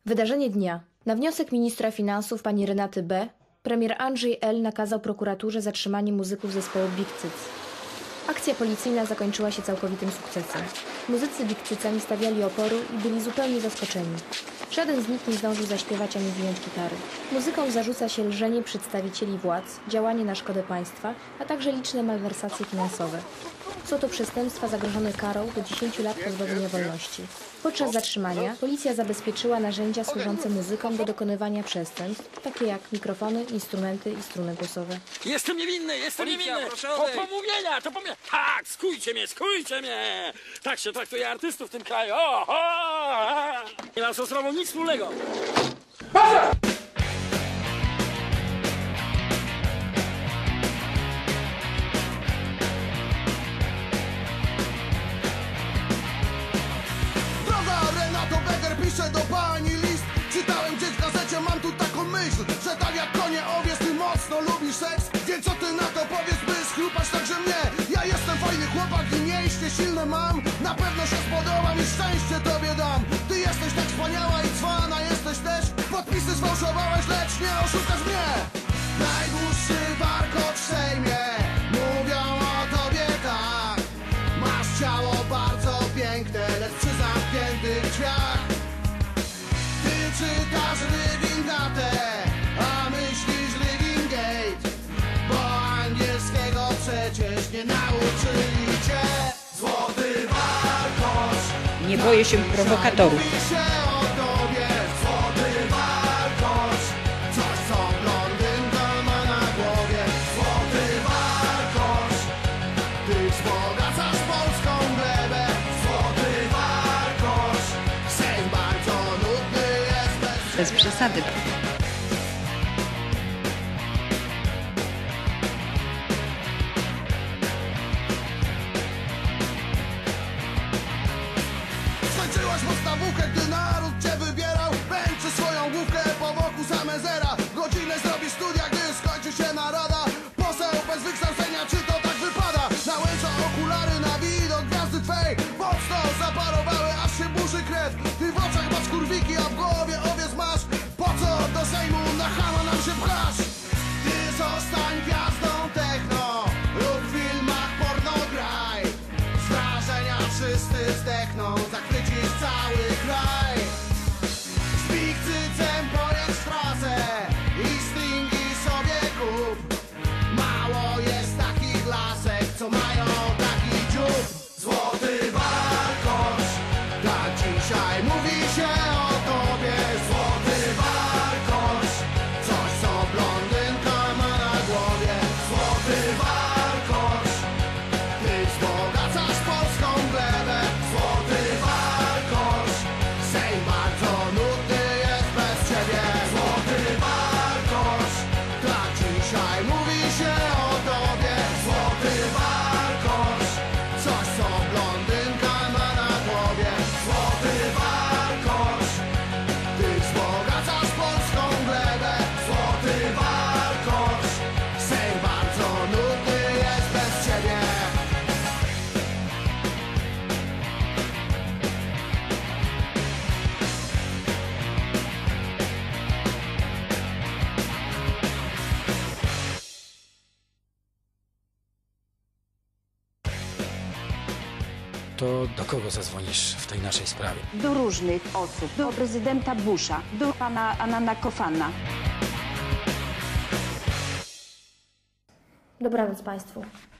Wydarzenie dnia. Na wniosek ministra finansów pani Renaty B. premier Andrzej L. nakazał prokuraturze zatrzymanie muzyków zespołu Big Cyc. Akcja policyjna zakończyła się całkowitym sukcesem. Muzycy Big Cyca nie stawiali oporu i byli zupełnie zaskoczeni. Żaden z nich nie zdążył zaśpiewać ani wyjąć gitary. Muzykom zarzuca się lżenie przedstawicieli władz, działanie na szkodę państwa, a także liczne malwersacje finansowe. Są to przestępstwa zagrożone karą do 10 lat pozbawienia wolności. Podczas zatrzymania policja zabezpieczyła narzędzia służące muzykom do dokonywania przestępstw, takie jak mikrofony, instrumenty i struny głosowe. Jestem niewinny! Pomówienia! To pomówienia! Tak! Skujcie mnie! Tak się traktuje artystów w tym kraju! Nie mam z sprawą nic wspólnego! Piszę do pani list. Czytałem gdzieś w gazecie, mam tu taką myśl, że tak jak konie owiec, ty mocno lubisz seks. Więc co ty na to powiesz, by schrupać także mnie? Ja jestem fajny chłopak i mięśnie silne mam. Na pewno się spodobam i szczęście tobie dam. Ty jesteś tak wspaniała i cwana jesteś też. Podpisy sfałszowałeś, lecz nie oszukasz mnie. Najdłuższy warkot w Sejmie. Mówią o tobie tak. Masz ciało bardzo piękne, lecz przy zamkniętych drzwiach. Czytasz Livingate, a myślisz Livingate, bo angielskiego przecież nie nauczyli cię. Złoty warkosz. Nie boję się prowokatorów. Mówi się o tobie. Złoty warkosz. Coś co blondynka ma na głowie. Złoty warkosz. Ty wzbogacasz polską glebę. Złoty warkosz. Sejm bardzo nudny. Bez przesady. Skończyłaś podstawówkę, gdy naród cię wybierał. Pęczy swoją główkę po boku same zera. Godzinę zrobisz studia, gdy skończy się narada. Poseł bez wykształcenia, czy to tak wypada? Nałęcza okulary na widok gwiazdy twej. Mocno zaparowały, aż się burzy krew. Ty w oczach masz kurwiki, a w głowie owiec masz. Po co do Sejmu na chama nam się pchasz? Ty zostań gwiazdą techno lub w filmach porno graj. Z wrażenia wszyscy zdechną, zachwycisz cały kraj. Z Big Cycem pojedź trasę i stringi sobie kup. Mało jest takich lasek, co mają taki dziób. Złoty warkosz, tak dzisiaj mówi się o tobie. Złoty warkosz, coś co blondynka ma na głowie. Złoty warkosz, ty wzbogacasz polską glebę. Złoty warkosz, Sejm bardzo nudny jest bez ciebie. Złoty warkosz, tak dzisiaj mówi się o tobie. Złoty warkosz, coś co blondynka ma na głowie. Złoty warkosz, ty wzbogacasz polską glebę. Złoty warkosz, Sejm bardzo nudny jest bez ciebie. To do kogo zadzwonisz w tej naszej sprawie? Do różnych osób. Do prezydenta Busha, do pana Anana Kofana. Dobranoc państwu.